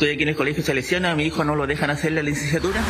Estoy aquí en el Colegio Salesiano, a mi hijo no lo dejan hacer la licenciatura.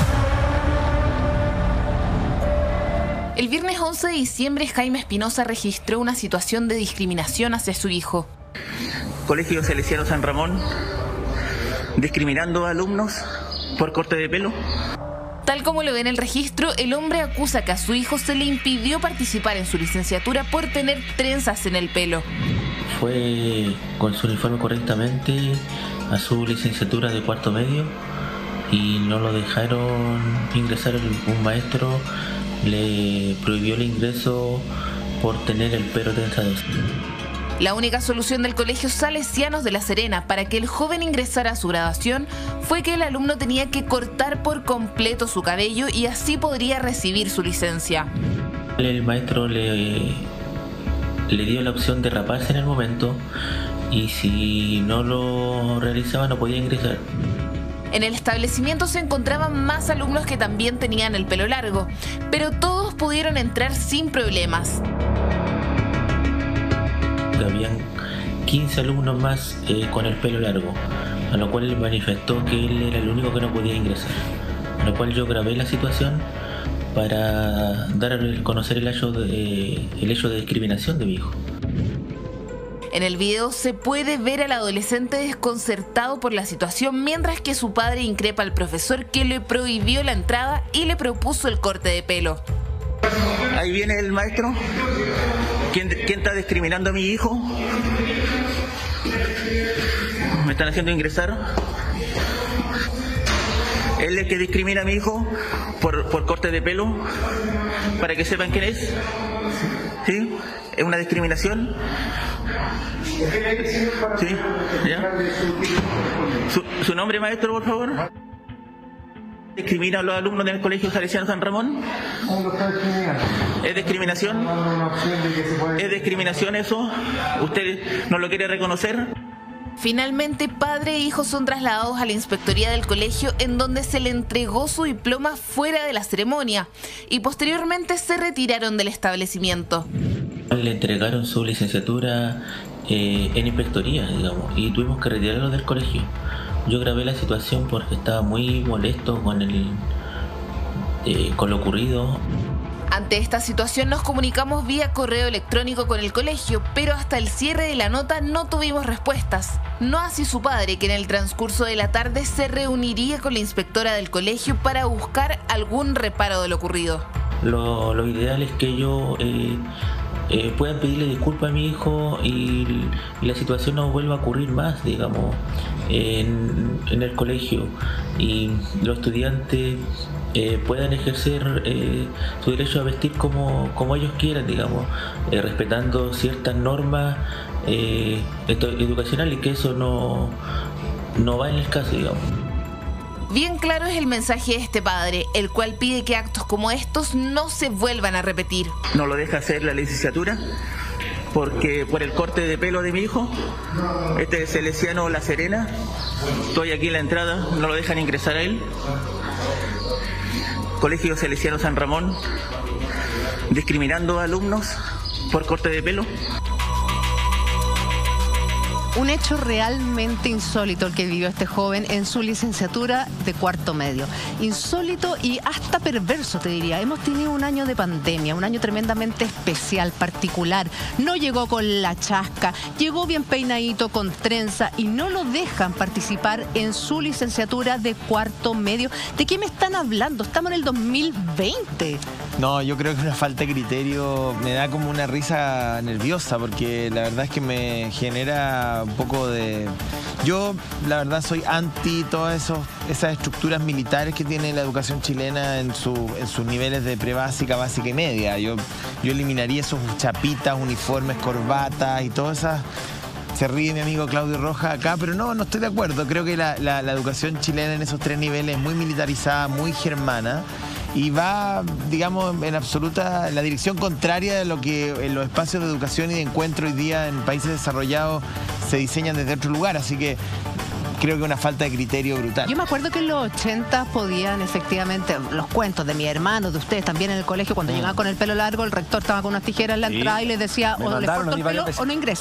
El viernes 11 de diciembre, Jaime Espinosa registró una situación de discriminación hacia su hijo. Colegio Salesiano San Ramón, discriminando a alumnos por corte de pelo. Tal como lo ve en el registro, el hombre acusa que a su hijo se le impidió participar en su licenciatura por tener trenzas en el pelo. Fue con su uniforme correctamente a su licenciatura de cuarto medio y no lo dejaron ingresar. Un maestro le prohibió el ingreso por tener el pelo trenzado. La única solución del Colegio Salesianos de La Serena para que el joven ingresara a su graduación fue que el alumno tenía que cortar por completo su cabello y así podría recibir su licencia. El maestro le dio la opción de raparse en el momento y si no lo realizaba no podía ingresar. En el establecimiento se encontraban más alumnos que también tenían el pelo largo, pero todos pudieron entrar sin problemas. Habían 15 alumnos más con el pelo largo, a lo cual él manifestó que él era el único que no podía ingresar, a lo cual yo grabé la situación para dar a conocer el hecho de discriminación de mi hijo. En el video se puede ver al adolescente desconcertado por la situación, mientras que su padre increpa al profesor que le prohibió la entrada y le propuso el corte de pelo. Ahí viene el maestro. ¿Quién está discriminando a mi hijo? Me están haciendo ingresar. Él es el que discrimina a mi hijo por corte de pelo, para que sepan quién es. ¿Sí? ¿Es una discriminación? ¿Sí? ¿Ya? ¿Su nombre, maestro, por favor? ¿Discrimina a los alumnos del Colegio Salesiano San Ramón? ¿Es discriminación? ¿Es discriminación eso? ¿Usted no lo quiere reconocer? Finalmente, padre e hijo son trasladados a la inspectoría del colegio, en donde se le entregó su diploma fuera de la ceremonia y posteriormente se retiraron del establecimiento. Le entregaron su licenciatura en inspectoría, digamos, y tuvimos que retirarlo del colegio. Yo grabé la situación porque estaba muy molesto con lo ocurrido. Ante esta situación nos comunicamos vía correo electrónico con el colegio, pero hasta el cierre de la nota no tuvimos respuestas. No así su padre, que en el transcurso de la tarde se reuniría con la inspectora del colegio para buscar algún reparo de lo ocurrido. Lo ideal es que ellos puedan pedirle disculpas a mi hijo y la situación no vuelva a ocurrir más, digamos, en el colegio, y los estudiantes puedan ejercer su derecho a vestir como ellos quieran, digamos, respetando ciertas normas educacionales, que eso no va en el caso, digamos. Bien claro es el mensaje de este padre, el cual pide que actos como estos no se vuelvan a repetir. No lo deja hacer la licenciatura porque por el corte de pelo de mi hijo. Este es Salesiano La Serena. Estoy aquí en la entrada, no lo dejan ingresar a él. Colegio Salesiano San Ramón, discriminando a alumnos por corte de pelo. Un hecho realmente insólito el que vivió este joven en su licenciatura de cuarto medio. Insólito y hasta perverso, te diría. Hemos tenido un año de pandemia, un año tremendamente especial, particular. No llegó con la chasca, llegó bien peinadito, con trenza, y no lo dejan participar en su licenciatura de cuarto medio. ¿De qué me están hablando? Estamos en el 2020. No, yo creo que es una falta de criterio. Me da como una risa nerviosa, porque la verdad es que me genera un poco de... Yo, la verdad, soy anti todas esas estructuras militares que tiene la educación chilena en sus niveles de prebásica, básica y media. Yo eliminaría esos chapitas, uniformes, corbatas y todas esas... Se ríe mi amigo Claudio Roja acá, pero no estoy de acuerdo. Creo que la educación chilena en esos tres niveles es muy militarizada, muy germana, y va, digamos, en absoluta la dirección contraria de lo que en los espacios de educación y de encuentro hoy día en países desarrollados se diseñan desde otro lugar. Así que creo que una falta de criterio brutal. Yo me acuerdo que en los 80 podían efectivamente, los cuentos de mis hermanos, de ustedes también en el colegio, cuando llegaban con el pelo largo, el rector estaba con unas tijeras en la entrada y les decía, o les corto el pelo o no ingresan.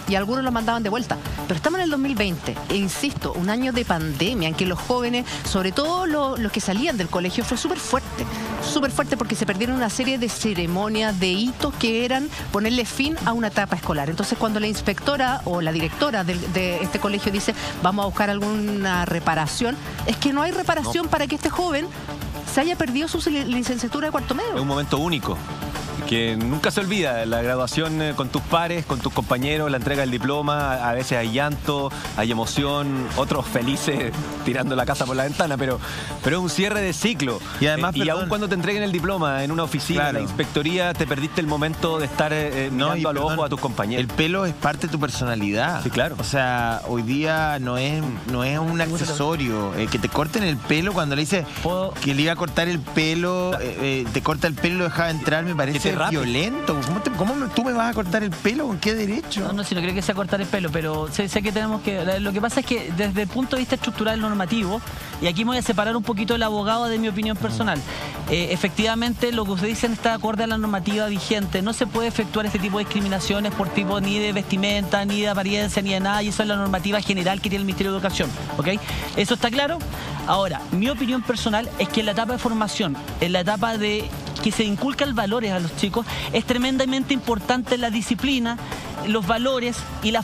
y algunos los mandaban de vuelta. Pero estamos en el 2020 e insisto, un año de pandemia en que los jóvenes, sobre todo los que salían del colegio, fue súper fuerte porque se perdieron una serie de ceremonias, de hitos que eran ponerle fin a una etapa escolar. Entonces, cuando la inspectora o la directora de este colegio dice vamos a buscar alguna reparación, es que no hay reparación para que este joven se haya perdido su licenciatura de cuarto medio. Es un momento único que nunca se olvida, la graduación con tus pares, con tus compañeros, la entrega del diploma, a veces hay llanto, hay emoción, otros felices tirando la casa por la ventana, pero es un cierre de ciclo. Y además, y aún cuando te entreguen el diploma en una oficina, claro, en la inspectoría, te perdiste el momento de estar mirando a los ojos a tus compañeros. El pelo es parte de tu personalidad. Sí, claro. O sea, hoy día no es un accesorio. Que te corten el pelo cuando le dice que le iba a cortar el pelo, te corta el pelo y lo dejaba entrar, me parece violento. ¿Cómo tú me vas a cortar el pelo? ¿Con qué derecho? No, si no creo que sea cortar el pelo, pero sé que tenemos que... Lo que pasa es que desde el punto de vista estructural normativo, y aquí me voy a separar un poquito el abogado de mi opinión personal, efectivamente lo que ustedes dicen está acorde a la normativa vigente. No se puede efectuar este tipo de discriminaciones por tipo ni de vestimenta, ni de apariencia, ni de nada, y eso es la normativa general que tiene el Ministerio de Educación, ¿ok? ¿Eso está claro? Ahora, mi opinión personal es que en la etapa de formación, en la etapa de que se inculcan valores a los chicos, es tremendamente importante la disciplina, los valores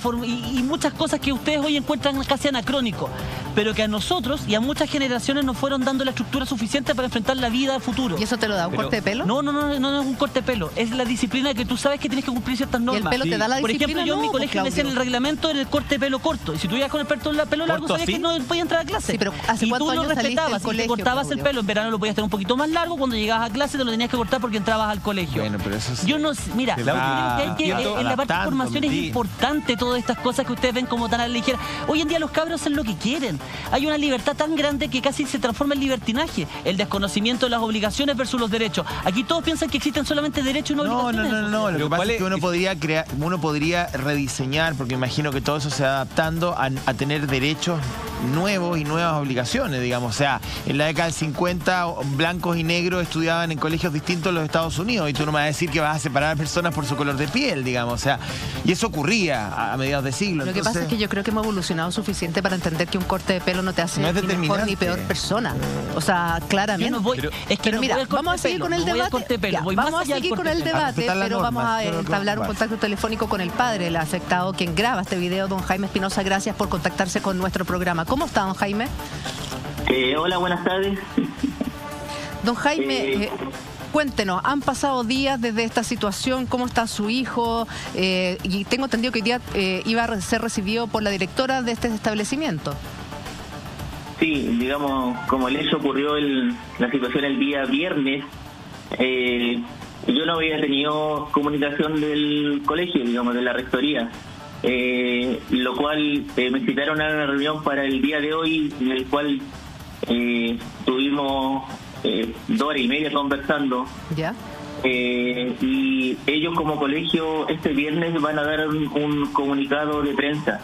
y muchas cosas que ustedes hoy encuentran casi anacrónicos, pero que a nosotros y a muchas generaciones nos fueron dando la estructura suficiente para enfrentar la vida a futuro. ¿Y eso te lo da un corte de pelo? No es un corte de pelo, es la disciplina que tú sabes que tienes que cumplir ciertas normas. ¿Y el pelo te da la disciplina? Por ejemplo, yo en mi colegio me decían el reglamento en el corte de pelo corto, y si tú ibas con el pelo largo, sabías que no podías entrar a clase. Sí, pero ¿hace y cuántos tú no años respetabas, si te cortabas el pelo, en verano lo podías tener un poquito más largo, cuando llegabas a clase te lo tenías que cortar porque entrabas al colegio. Bueno, pero eso sí. Yo no, mira, yo creo que hay que, en la parte de formación es importante todas estas cosas que ustedes ven como tan a la ligera. Hoy en día los cabros hacen lo que quieren. Hay una libertad tan grande que casi se transforma en libertinaje. El desconocimiento de las obligaciones versus los derechos. Aquí todos piensan que existen solamente derechos y no obligaciones. No. Lo que pasa es que uno podría rediseñar, porque imagino que todo eso se va adaptando a tener derechos nuevos y nuevas obligaciones, digamos. O sea, en la década del 50, blancos y negros estudiaban en colegios distintos en los Estados Unidos, y tú no me vas a decir que vas a separar a personas por su color de piel, digamos. O sea, y eso ocurría a mediados de siglo. Lo que pasa es que yo creo que hemos evolucionado suficiente para entender que un corte de pelo no te hace ni mejor ni peor persona. O sea, claramente. Pero mira, vamos a seguir con el debate. Vamos a seguir con el debate, pero vamos a entablar un contacto telefónico con el padre del afectado, quien graba este video, don Jaime Espinosa. Gracias por contactarse con nuestro programa. ¿Cómo está, don Jaime? Hola, buenas tardes. Don Jaime, cuéntenos, han pasado días desde esta situación, ¿cómo está su hijo? Y tengo entendido que hoy día iba a ser recibido por la directora de este establecimiento. Sí, digamos, como el hecho ocurrió la situación el día viernes, yo no había tenido comunicación del colegio, digamos, de la rectoría, lo cual me citaron a una reunión para el día de hoy, en el cual tuvimos 2 horas y media conversando. ¿Ya? Y ellos como colegio este viernes van a dar un comunicado de prensa.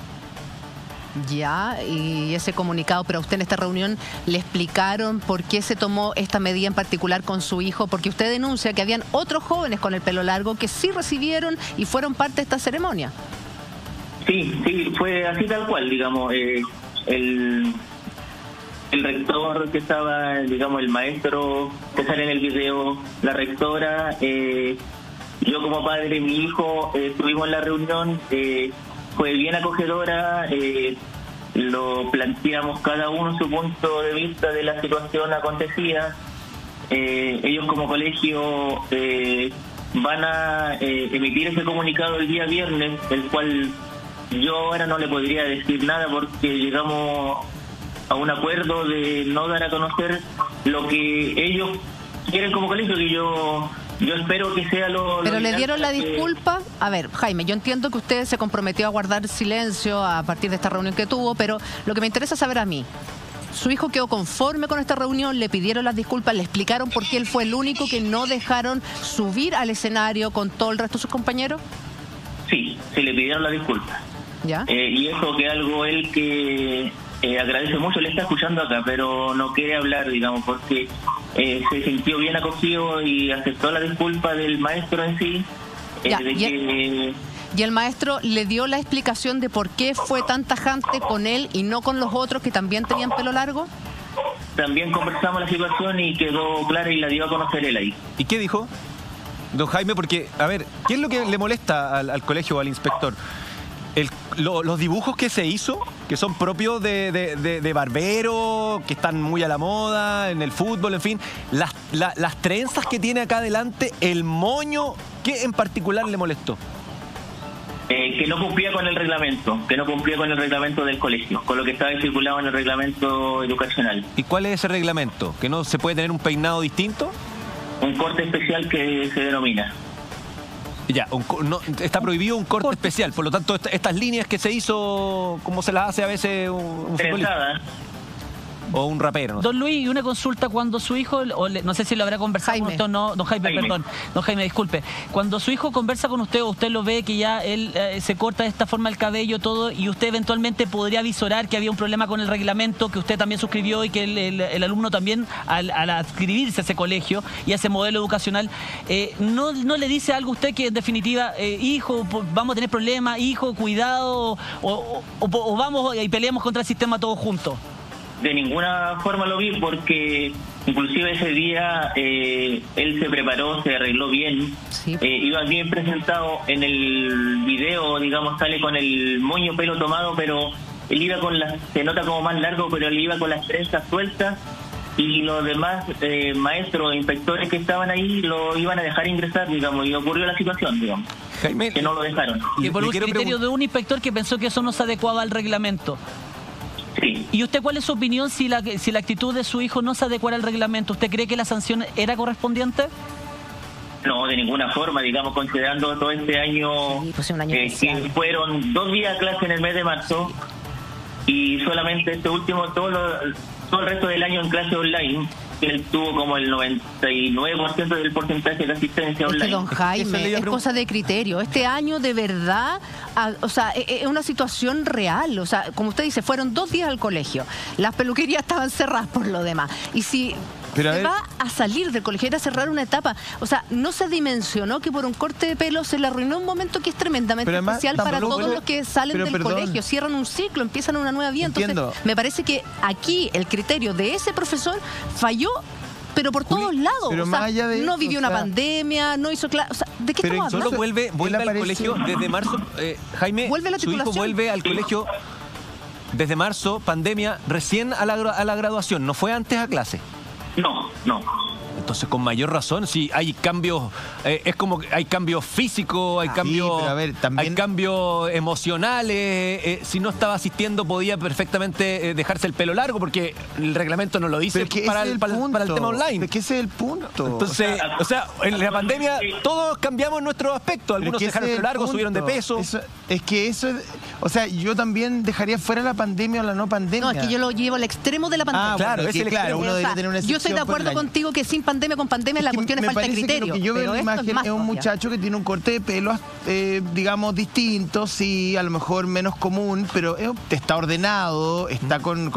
Ya, y ese comunicado, pero a usted en esta reunión le explicaron por qué se tomó esta medida en particular con su hijo, porque usted denuncia que habían otros jóvenes con el pelo largo que sí recibieron y fueron parte de esta ceremonia. Sí, fue así tal cual, digamos, el rector que estaba, digamos, el maestro que sale en el video, la rectora, yo como padre de mi hijo, estuvimos en la reunión, fue bien acogedora, lo planteamos cada uno su punto de vista de la situación acontecida. Ellos como colegio van a emitir ese comunicado el día viernes, el cual yo ahora no le podría decir nada porque llegamos a un acuerdo de no dar a conocer lo que ellos quieren como colegio, que yo espero que sea lo... Pero le dieron la disculpa. A ver, Jaime, yo entiendo que usted se comprometió a guardar silencio a partir de esta reunión que tuvo, pero lo que me interesa saber a mí, ¿su hijo quedó conforme con esta reunión? ¿Le pidieron las disculpas? ¿Le explicaron por qué él fue el único que no dejaron subir al escenario con todo el resto de sus compañeros? Sí, se le pidieron las disculpas. ¿Ya? Y eso que algo él que agradece mucho, le está escuchando acá, pero no quiere hablar, digamos, porque se sintió bien acogido y aceptó la disculpa del maestro en sí. ¿Y el maestro le dio la explicación de por qué fue tan tajante con él y no con los otros que también tenían pelo largo? También conversamos la situación y quedó clara y la dio a conocer él ahí. ¿Y qué dijo, don Jaime? Porque, a ver, ¿qué es lo que le molesta al colegio o al inspector? Los dibujos que se hizo, que son propios de barbero, que están muy a la moda, en el fútbol, en fin, las trenzas que tiene acá adelante, el moño, ¿qué en particular le molestó? Que no cumplía con el reglamento, del colegio, con lo que estaba estipulado en el reglamento educacional. ¿Y cuál es ese reglamento? ¿Que no se puede tener un peinado distinto? Un corte especial que se denomina. Ya, está prohibido un corte especial, por lo tanto estas líneas que se hizo, como se las hace a veces un futbolista o un rapero. ¿No? Don Luis, y una consulta, cuando su hijo, no sé si lo habrá conversado con usted o no, don Jaime, perdón, don Jaime, disculpe, cuando su hijo conversa con usted o usted lo ve que ya él se corta de esta forma el cabello, todo, y usted eventualmente podría visorar que había un problema con el reglamento que usted también suscribió y que el alumno también al adscribirse a ese colegio y a ese modelo educacional, ¿no le dice algo a usted que en definitiva, hijo, vamos a tener problemas, hijo, cuidado, o vamos y peleamos contra el sistema todos juntos? De ninguna forma lo vi, porque inclusive ese día él se preparó, se arregló bien, sí. Iba bien presentado. En el video, digamos, sale con el moño pelo tomado, pero él iba se nota como más largo, pero él iba con las trenzas sueltas, y los demás maestros e inspectores que estaban ahí lo iban a dejar ingresar, digamos, y ocurrió la situación, digamos, Jaime, que no lo dejaron. Y por un criterio de un inspector que pensó que eso no se adecuaba al reglamento. Sí. ¿Y usted cuál es su opinión si la actitud de su hijo no se adecuara al reglamento? ¿Usted cree que la sanción era correspondiente? No, de ninguna forma, digamos, considerando todo este año, sí, pues un año que fueron 2 días de clase en el mes de marzo y solamente este último, todo el resto del año en clase online. Él tuvo como el 99% del porcentaje de asistencia online. Don Jaime, es cosa de criterio. Este año de verdad, o sea, es una situación real. O sea, como usted dice, fueron 2 días al colegio. Las peluquerías estaban cerradas por lo demás. Y si se va a salir del colegio, era cerrar una etapa. O sea, no se dimensionó que por un corte de pelo se le arruinó un momento que es tremendamente especial para todos los que salen del colegio. Cierran un ciclo, empiezan una nueva vida. Entonces, me parece que aquí el criterio de ese profesor falló, pero por todos lados. Pero o sea, más allá de no vivió una pandemia, no hizo clase. O sea, ¿de qué estamos hablando? Solo vuelve al colegio desde marzo. Jaime, su hijo vuelve al colegio desde marzo, pandemia, recién a la graduación. ¿No fue antes a clase? No. Entonces, con mayor razón, si hay cambios, es como que hay cambios físicos, hay cambios, hay cambios emocionales. Si no estaba asistiendo, podía perfectamente dejarse el pelo largo, porque el reglamento no lo dice para el tema online. Es que ese es el punto. Entonces, o sea, en la pandemia todos cambiamos nuestros aspectos. Algunos dejaron el pelo largo, subieron de peso. Es que eso es, o sea, yo también dejaría fuera la pandemia o la no pandemia. No, es que yo lo llevo al extremo de la pandemia. Claro, es el extremo. Uno debería tener una yo estoy de acuerdo contigo que sin pandemia, con pandemia, la cuestión es falta de criterio. Lo que yo veo en la imagen es un muchacho que tiene un corte de pelo, digamos, distinto, sí, a lo mejor menos común, pero está ordenado, está con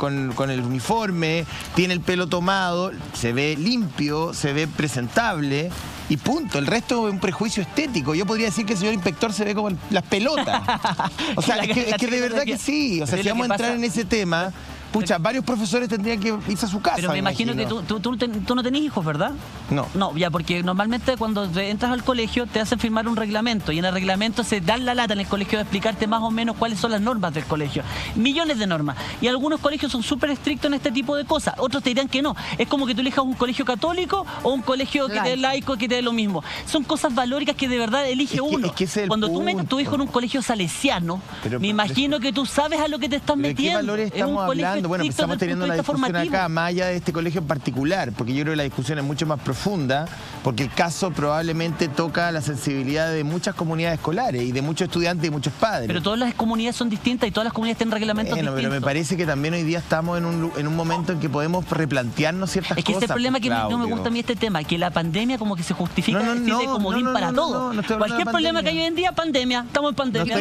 el uniforme, tiene el pelo tomado, se ve limpio, se ve presentable. Y punto, el resto es un prejuicio estético. Yo podría decir que el señor inspector se ve como las pelotas. O sea, es que de verdad que sí. O sea, si vamos a entrar en ese tema, pucha, varios profesores tendrían que irse a su casa. Pero me imagino que tú no tenés hijos, ¿verdad? No. No, ya, porque normalmente cuando entras al colegio te hacen firmar un reglamento, y en el reglamento se dan la lata en el colegio de explicarte más o menos cuáles son las normas del colegio. Millones de normas. Y algunos colegios son súper estrictos en este tipo de cosas. Otros te dirán que no. Es como que tú elijas un colegio católico o un colegio que te dé laico, que te dé lo mismo. Son cosas valóricas que de verdad elige uno. Es que ese es el cuando punto. tú metes a tu hijo en un colegio salesiano, me imagino que tú sabes a lo que te estás metiendo. ¿De qué valores estamos hablando? Bueno, pues estamos teniendo la discusión acá, más allá de este colegio en particular, porque yo creo que la discusión es mucho más profunda, porque el caso probablemente toca la sensibilidad de muchas comunidades escolares y de muchos estudiantes y muchos padres. Pero todas las comunidades son distintas y todas las comunidades tienen reglamentos distintos. Pero me parece que también hoy día estamos en un momento en que podemos replantearnos ciertas cosas. Es que ese es el problema que no me gusta a mí este tema, que la pandemia como que se justifica de comodín para todo. Cualquier problema que hay hoy en día, pandemia, estamos en pandemia.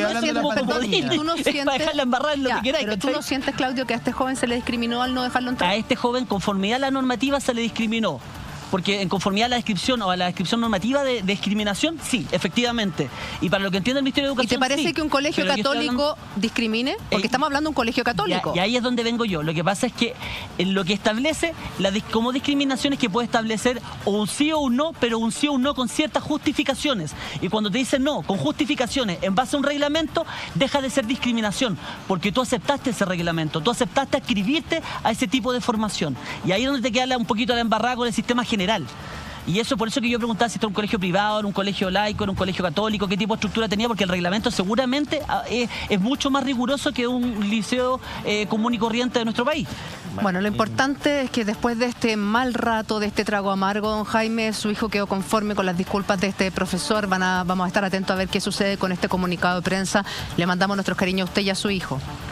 Tú no sientes, para dejarla embarrada en lo que quieras. Pero tú no sientes, Claudio, que a este joven se le discriminó al no dejarlo entrar. A este joven, conformidad a la normativa, se le discriminó. porque en conformidad a la descripción o a la descripción normativa de discriminación, sí, efectivamente. Y para lo que entiende el Ministerio de Educación, ¿Y te parece sí, que un colegio pero yo estoy católico hablando... discrimine? Porque estamos hablando de un colegio católico. Y ahí es donde vengo yo. Lo que pasa es que lo que establece como discriminación es que puede establecer o un sí o un no, pero un sí o un no con ciertas justificaciones. Y cuando te dicen no, con justificaciones en base a un reglamento, deja de ser discriminación, porque tú aceptaste ese reglamento, tú aceptaste adscribirte a ese tipo de formación. Y ahí es donde te queda un poquito la embarrada con el sistema general. Y eso, por eso que yo preguntaba si está en un colegio privado, en un colegio laico, en un colegio católico, qué tipo de estructura tenía, porque el reglamento seguramente es mucho más riguroso que un liceo común y corriente de nuestro país. Bueno, lo importante es que después de este mal rato, de este trago amargo, don Jaime, su hijo quedó conforme con las disculpas de este profesor. Vamos a estar atentos a ver qué sucede con este comunicado de prensa. Le mandamos nuestros cariños a usted y a su hijo.